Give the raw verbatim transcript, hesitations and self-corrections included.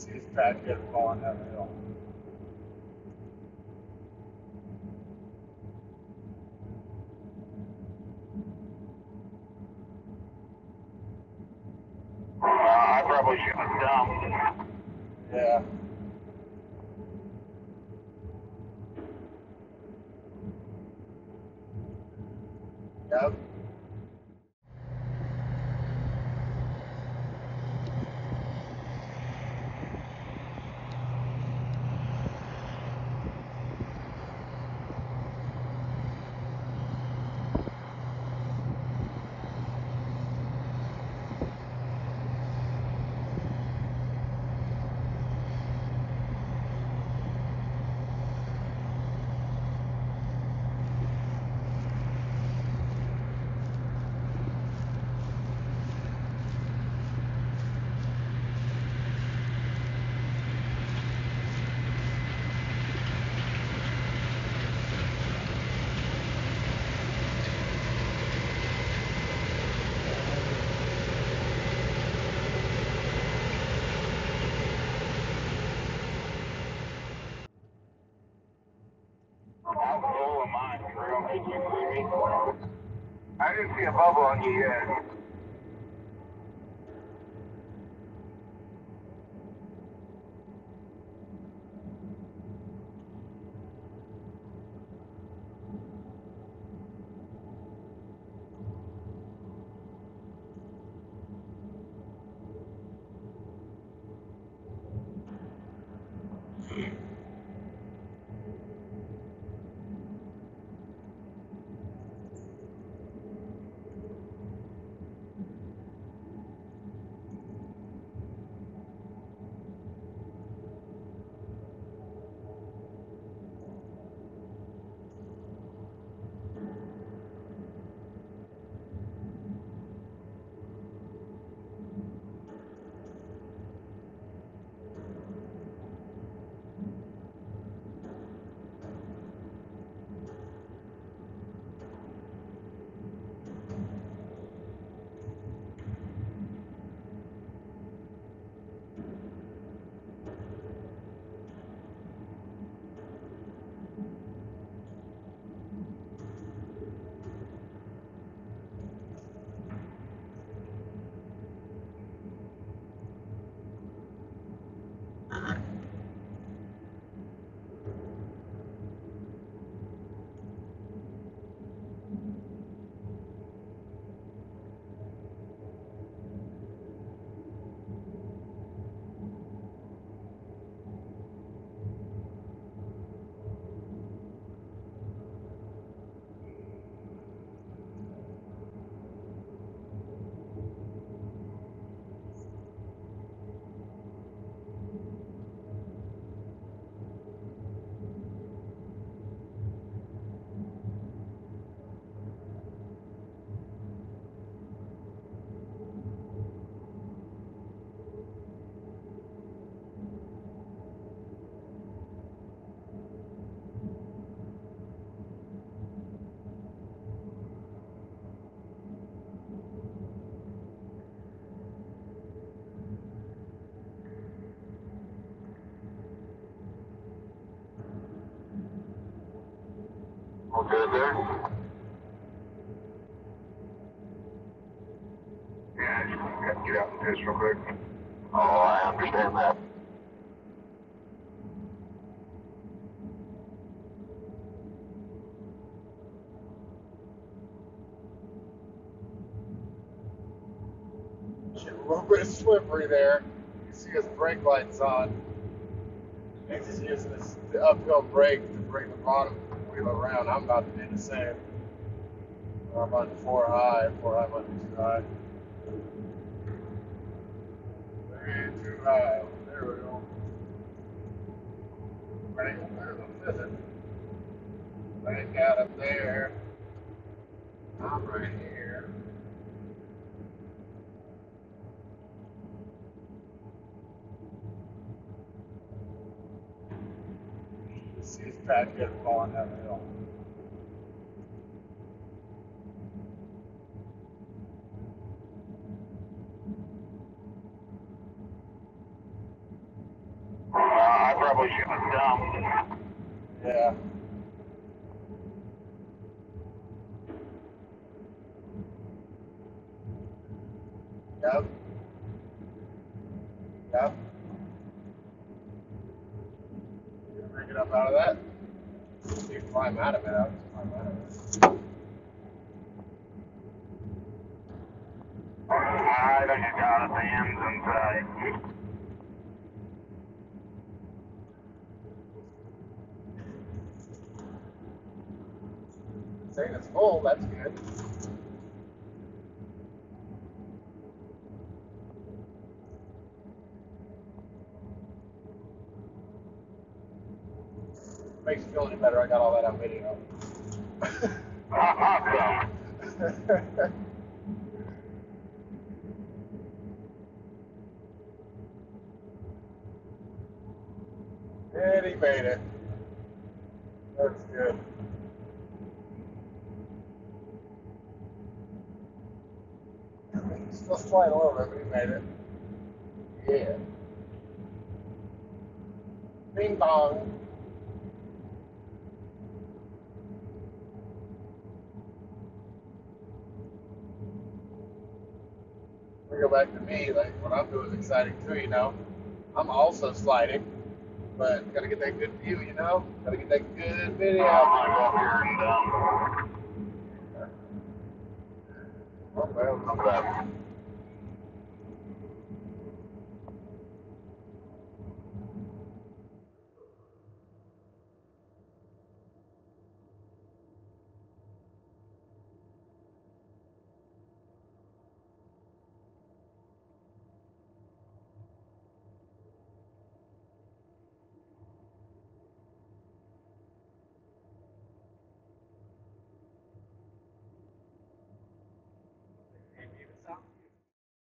See his bad kid falling down the hill. Uh, I probably shouldn't have dumped. Yeah. Yep. I'm full of mine, girl. Did you see me? I didn't see a bubble on you yet. All good there? Yeah, I just got to get out and piss real quick. Oh, I understand that. Shit, a little bit slippery there. You see his brake lights on. He's just using his the uphill brake to bring the bottom wheel around. I'm about to do the same. I'm on four high. Four high might be too high. Way too high. There we go. Right, there's a physics. Right out up there. I'm right here. You see his bad kid falling down the hill. pushing a dump. Yeah. Yep. Yep. You can make it up out of that. You can climb out of it. I'll just climb out of it. I think you got it. The end's inside. Saying it's full, that's good. Makes you feel any better. I got all that on video. Awesome. And he made it. That's good. He's still sliding a little bit, but he made it. Yeah. Bing bong. We go back to me, like what I'm doing is exciting too, you know. I'm also sliding, but gotta get that good view, you know. Gotta get that good video. I'm gonna go up here and um, Oh, well, look at that.